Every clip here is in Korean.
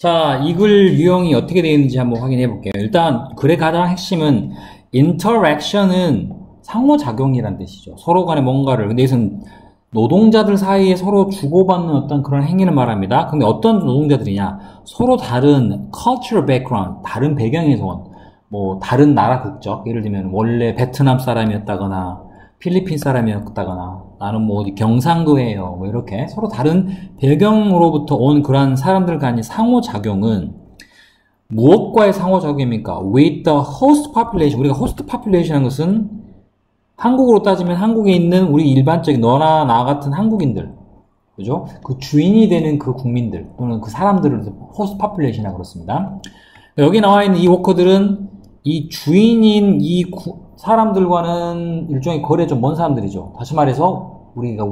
자, 이 글 유형이 어떻게 되어 있는지 한번 확인해 볼게요. 일단 글의 가장 핵심은 interaction은 상호작용이란 뜻이죠. 서로 간에 뭔가를, 근데 이것은 노동자들 사이에 서로 주고받는 어떤 그런 행위를 말합니다. 근데 어떤 노동자들이냐? 서로 다른 cultural background, 다른 배경에서 온, 뭐 다른 나라 국적, 예를 들면 원래 베트남 사람이었다거나 필리핀 사람이었다거나 나는 뭐 어디 경상도예요, 뭐 이렇게 서로 다른 배경으로부터 온 그런 사람들 간의 상호작용은 무엇과의 상호작용입니까? With the host population. 우리가 host population이라는 것은 한국으로 따지면 한국에 있는 우리 일반적인 너나 나 같은 한국인들, 그죠? 그 주인이 되는 그 국민들 또는 그 사람들을 host population이라고 그렇습니다. 여기 나와 있는 이 워커들은 이 주인인 이 사람들과는 일종의 거리가 좀 먼 사람들이죠. 다시 말해서 우리가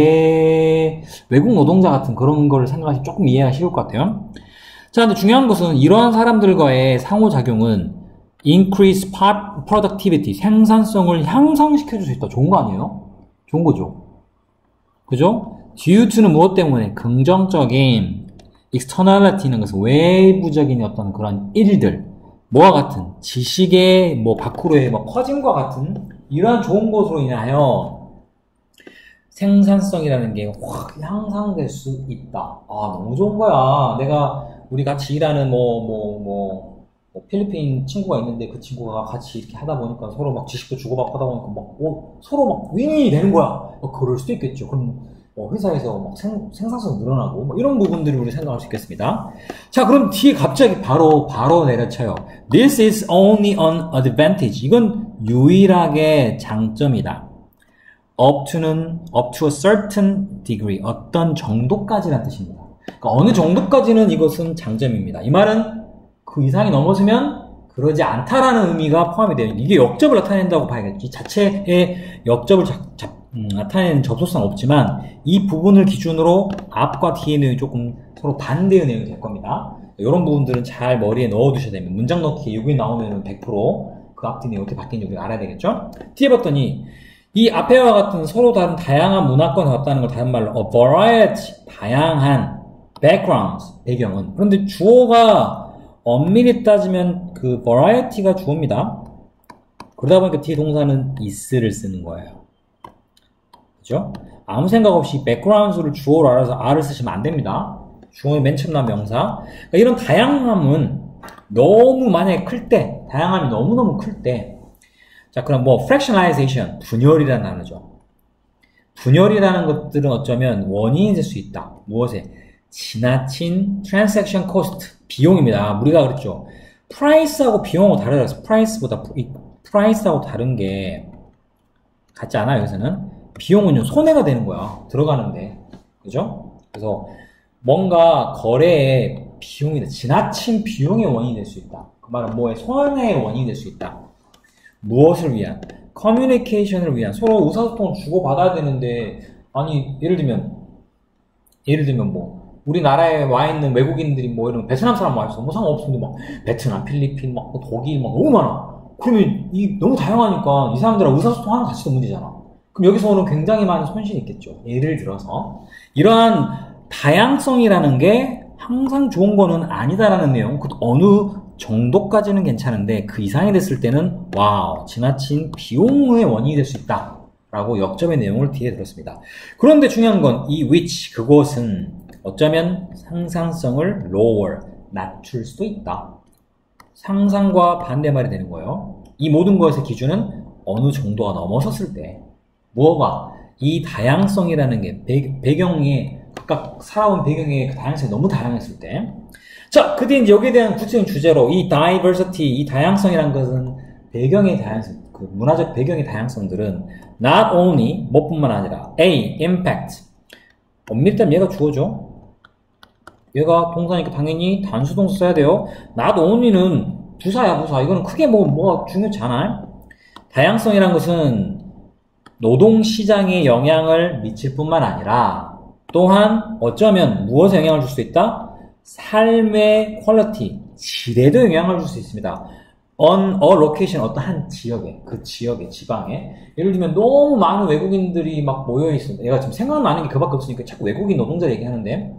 외국 노동자 같은 그런 걸 생각하시면 조금 이해가 쉬울 것 같아요. 자, 근데 중요한 것은 이러한 사람들과의 상호작용은 increase productivity, 생산성을 향상시켜줄 수 있다. 좋은 거 아니에요? 좋은 거죠. 그죠? due to는 무엇 때문에? 긍정적인 externality는 것은 외부적인 어떤 그런 일들, 뭐와 같은 지식의 뭐 밖으로의 뭐 퍼짐과 같은 이러한 좋은 것으로 인하여 생산성이라는 게 확 향상될 수 있다. 아, 너무 좋은 거야. 우리 같이 일하는 필리핀 친구가 있는데 그 친구가 같이 이렇게 하다 보니까 서로 막 지식도 주고받고 하다 보니까 서로 막 윈윈이 되는 거야. 그럴 수도 있겠죠. 그럼 회사에서 막 생산성 늘어나고 뭐 이런 부분들을 우리 생각할 수 있겠습니다. 자, 그럼 뒤에 갑자기 바로 내려쳐요. This is only an advantage. 이건 유일하게 장점이다. up to a certain degree. 어떤 정도까지라는 뜻입니다. 그러니까 어느 정도까지는 이것은 장점입니다. 이 말은 그 이상이 넘어서면 그러지 않다라는 의미가 포함이 돼요. 이게 역접을 나타낸다고 봐야겠지. 자체의 역접을 나타내는 접속사는 없지만 이 부분을 기준으로 앞과 뒤의 내용이 조금 서로 반대의 내용이 될 겁니다. 이런 부분들은 잘 머리에 넣어두셔야 됩니다. 문장 넣기에 여기 나오면 100% 그 앞뒤 내용이 어떻게 바뀌는지 우리가 알아야 되겠죠? 뒤에 봤더니 이 앞에와 같은 서로 다른 다양한 문화권에 왔다는 걸 다른 말로 a variety, 다양한 backgrounds, 배경은. 그런데 주어가 엄밀히 따지면 그 variety가 주어입니다. 그러다 보니까 뒤에 동사는 is를 쓰는 거예요. 그죠? 아무 생각 없이 backgrounds를 주어로 알아서 R을 쓰시면 안 됩니다. 주어의 맨 처음 나온 명사. 그러니까 이런 다양함은 너무 만약에 클 때, 다양함이 너무너무 클 때, 자, 그럼 fractionalization, 분열이라는 단어죠. 분열이라는 것들은 어쩌면 원인이 될 수 있다. 무엇에? 지나친 transaction cost, 비용입니다. 우리가 그랬죠. price하고 비용하고 다르다. price하고 다른 게 같지 않아요, 여기서는. 비용은요, 손해가 되는 거야. 들어가는데. 그죠? 그래서 뭔가 거래에 비용이 지나친 비용의 원인이 될 수 있다. 그 말은 뭐에? 손해의 원인이 될 수 있다. 무엇을 위한? 커뮤니케이션을 위한. 서로 의사소통을 주고받아야 되는데, 아니, 예를 들면 우리나라에 와 있는 외국인들이 이런 베트남 사람 와 있어. 상관없습니다. 베트남, 필리핀, 독일, 너무 많아. 그러면 너무 다양하니까 이 사람들하고 의사소통하는 가치도 문제잖아. 그럼 여기서 오는 굉장히 많은 손실이 있겠죠. 예를 들어서 이러한 다양성이라는 게 항상 좋은 거는 아니다라는 내용. 그 어느 정도까지는 괜찮은데 그 이상이 됐을 때는 지나친 비용의 원인이 될 수 있다 라고 역점의 내용을 뒤에 들었습니다. 그런데 중요한 건 이 which, 그것은 어쩌면 상상성을 lower, 낮출 수도 있다. 상상과 반대말이 되는 거예요. 이 모든 것의 기준은 어느 정도가 넘어섰을 때 이 다양성이라는 게 배경에 각각 살아온 배경의 그 다양성이 너무 다양했을 때, 자, 그 뒤에 이제 여기에 대한 구체적인 주제로 이 diversity, 이 다양성이라는 것은 배경의 다양성, 그 문화적 배경의 다양성들은 not only 뭐뿐만 아니라 A, impact. 엄밀히 따면 얘가 주어죠. 얘가 동사니까 당연히 단수동사 써야 돼요. not only는 부사야, 부사. 이거는 크게 뭐가 중요치 않아요. 다양성이란 것은 노동시장에 영향을 미칠 뿐만 아니라 또한 어쩌면 무엇에 영향을 줄 수 있다? 삶의 퀄리티, 질에도 영향을 줄 수 있습니다. on a location, 어떤 한 지역에, 그 지역에, 지방에. 예를 들면 너무 많은 외국인들이 막 모여있어. 내가 지금 생각나는 게 그밖에 없으니까 자꾸 외국인 노동자 얘기하는데,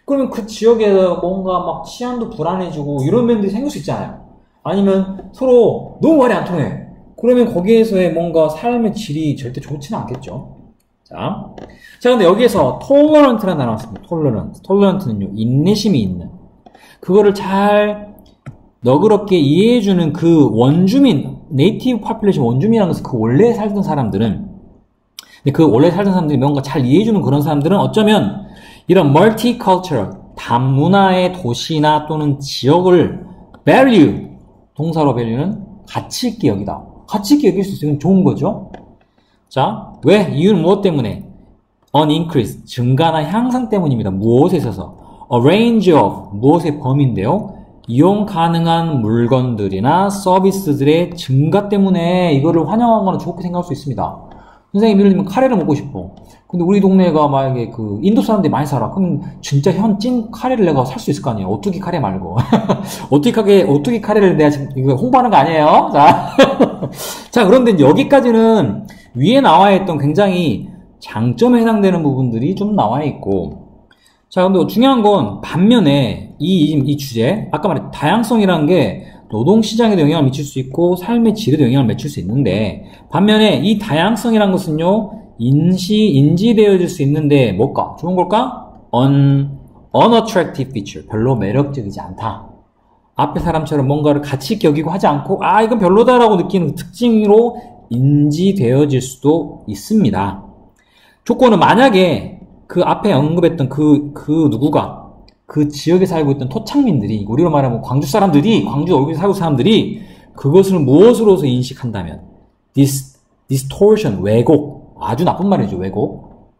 그러면 그 지역에서 뭔가 막 치안도 불안해지고 이런 면들이 생길 수 있잖아요. 아니면 서로 너무 말이 안 통해. 그러면 거기에서의 뭔가 삶의 질이 절대 좋지는 않겠죠. 자, 근데 여기에서 tolerant라는 단어가 나왔습니다. tolerant는요, 인내심이 있는. 그거를 잘 너그럽게 이해해주는 그 원주민, 네이티브 파퓰레이션 원주민이라는 것은 그 원래 살던 사람들은, 근데 그 원래 살던 사람들이 뭔가 잘 이해해주는 그런 사람들은 어쩌면 이런 multicultural, 다문화의 도시나 또는 지역을 value, 동사로 value는 가치 있게 여기다. 가치 있게 여길 수 있으면 좋은 거죠. 자, 왜? 이유는 무엇 때문에? an increase, 증가나 향상 때문입니다. 무엇에 있어서? a range of, 무엇의 범위인데요. 이용 가능한 물건들이나 서비스들의 증가 때문에 이거를 환영하거나 좋게 생각할 수 있습니다. 선생님, 예를 들면 카레를 먹고 싶어. 근데 우리 동네가 만약에 그 인도 사람들이 많이 살아. 그럼 진짜 찐 카레를 내가 살 수 있을 거 아니에요. 오뚜기 카레 말고. 오뚜기 카레를 내가 지금 이거 홍보하는 거 아니에요? 자. 자, 그런데 이제 여기까지는 위에 나와 있던 굉장히 장점에 해당되는 부분들이 좀 나와 있고. 자, 근데 중요한 건 반면에 이 주제, 아까 말했던 다양성이라는 게 노동시장에도 영향을 미칠 수 있고 삶의 질에도 영향을 미칠 수 있는데, 반면에 이 다양성이라는 것은요, 인지되어질 수 있는데 뭘까? 좋은 걸까? unattractive feature, 별로 매력적이지 않다. 앞에 사람처럼 뭔가를 가치 있게 여기고 하지 않고 이건 별로다라고 느끼는 특징으로 인지되어질 수도 있습니다. 조건은 만약에 그 앞에 언급했던 그 누구가 그 지역에 살고 있던 토착민들이, 우리로 말하면 광주 사람들이, 광주 여기 살고 있는 사람들이 그것을 무엇으로서 인식한다면, distortion, 왜곡, 아주 나쁜 말이죠. 왜곡.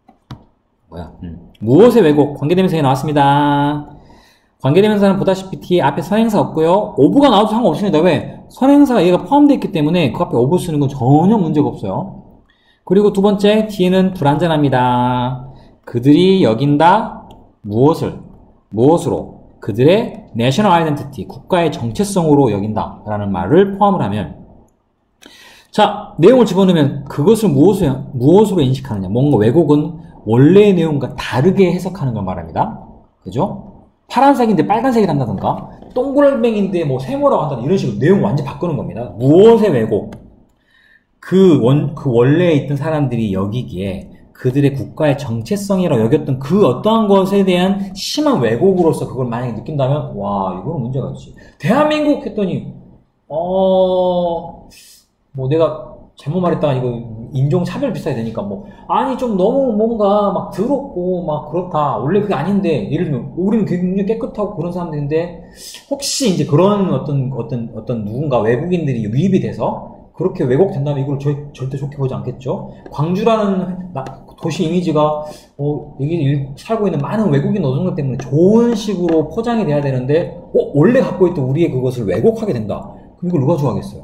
무엇의 왜곡? 관계대명사에 나왔습니다. 관계대명사는 보다시피 뒤에 앞에 선행사 없고요. ove가 나와도 상관없습니다. 왜? 선행사가 얘가 포함되어 있기 때문에 그 앞에 over 쓰는 건 전혀 문제가 없어요. 그리고 두 번째, 뒤에는 불완전합니다. 그들이 여긴다 무엇으로? 그들의 national identity, 국가의 정체성으로 여긴다 라는 말을 포함을 하면, 자, 내용을 집어넣으면 그것을 무엇으로 인식하느냐. 뭔가 왜곡은 원래의 내용과 다르게 해석하는 걸 말합니다. 그죠? 파란색인데 빨간색이 한다든가, 동글뱅인데 뭐 세모라고 한다든가, 이런 식으로 내용 완전히 바꾸는 겁니다. 무엇의 왜곡? 그 원래에 있던 사람들이 여기기에 그들의 국가의 정체성이라고 여겼던 그 어떠한 것에 대한 심한 왜곡으로서 그걸 만약에 느낀다면, 와, 이거는 문제가 있지. 대한민국 했더니, 뭐 내가 잘못 말했다가 이거 인종차별 비슷하게 되니까 좀 너무 뭔가 막 더럽고 막 그렇다. 원래 그게 아닌데, 예를 들면 우리는 굉장히 깨끗하고 그런 사람들인데, 혹시 이제 그런 어떤 누군가 외국인들이 유입이 돼서 그렇게 왜곡된다면 이걸 절대 좋게 보지 않겠죠. 광주라는 도시 이미지가 여기 살고 있는 많은 외국인 노동자 때문에 좋은 식으로 포장이 돼야 되는데, 원래 갖고 있던 우리의 그것을 왜곡하게 된다. 그럼 이걸 누가 좋아하겠어요?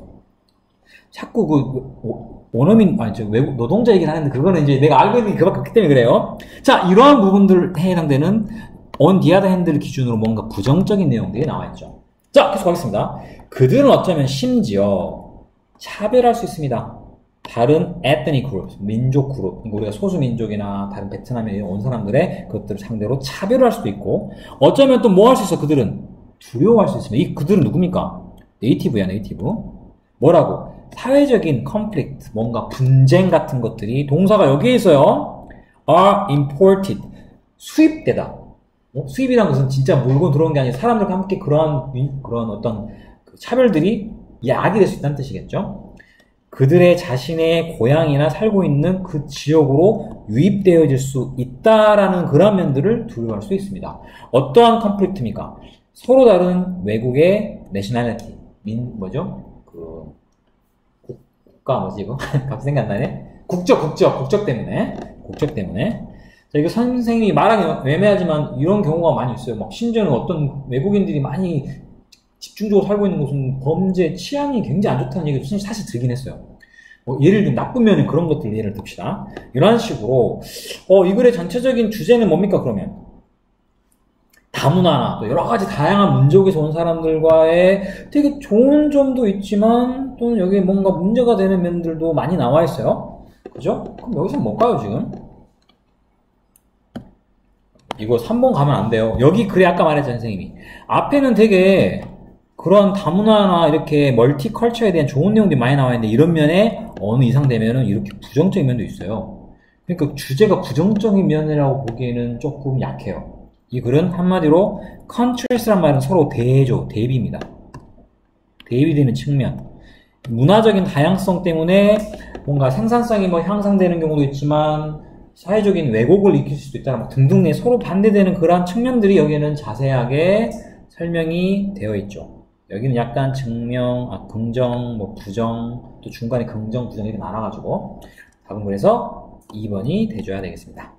자꾸 원어민, 외국 노동자 얘기를 하는데, 그거는 이제 내가 알고 있는 게 그밖에 없기 때문에 그래요. 자, 이러한 부분들에 해당되는 on the other hand를 기준으로 뭔가 부정적인 내용들이 나와 있죠. 자, 계속 가겠습니다. 그들은 어쩌면 심지어 차별할 수 있습니다. 다른 ethnic group, 민족 그룹, 우리가 소수민족이나 다른 베트남에 온 사람들의 그것들을 상대로 차별할 수도 있고, 어쩌면 또 뭐 할 수 있어? 그들은 두려워할 수 있습니다. 이 그들은 누굽니까? 네이티브야, 네이티브. 뭐라고? 사회적인 conflict, 뭔가 분쟁 같은 것들이, 동사가 여기에 있어요. are imported, 수입되다. 수입이란 것은 진짜 물건 들어온 게 아니라 사람들과 함께 그런 어떤 차별들이 야기될 수 있다는 뜻이겠죠. 그들의 자신의 고향이나 살고 있는 그 지역으로 유입되어질 수 있다라는 그런 면들을 두려워할 수 있습니다. 어떠한 컨플릭트입니까? 서로 다른 외국의 내셔널리티, 국가 뭐지 이거? 갑자기 생각 안 나네? 국적 때문에. 자, 이거 선생님이 말하기 애매하지만 이런 경우가 많이 있어요. 심지어는 어떤 외국인들이 많이 집중적으로 살고 있는 곳은 범죄 치안이 굉장히 안 좋다는 얘기도 사실 들긴 했어요. 예를 들면 나쁜 면은 그런 것들 예를 듭시다. 이런 식으로 이 글의 전체적인 주제는 뭡니까 그러면? 다문화나 또 여러 가지 다양한 민족에서 온 사람들과의 되게 좋은 점도 있지만 또는 여기에 뭔가 문제가 되는 면들도 많이 나와 있어요. 그죠? 그럼 여기서 뭘까요 지금? 이거 3번 가면 안 돼요. 여기 그래 아까 말했잖아요, 선생님이. 앞에는 되게 그런 다문화나 이렇게 멀티컬처에 대한 좋은 내용들이 많이 나와 있는데 이런 면에 어느 이상 되면은 이렇게 부정적인 면도 있어요. 그러니까 주제가 부정적인 면이라고 보기에는 조금 약해요. 이 글은 한마디로 컨트라스트란 말은 서로 대조, 대비입니다. 대비되는 측면. 문화적인 다양성 때문에 뭔가 생산성이 뭐 향상되는 경우도 있지만 사회적인 왜곡을 일으킬 수도 있다 뭐 등등 서로 반대되는 그러한 측면들이 여기는 자세하게 설명이 되어 있죠. 여기는 약간 증명, 긍정, 뭐 부정, 또 중간에 긍정, 부정 이렇게 나눠가지고 답은 그래서 2번이 돼줘야 되겠습니다.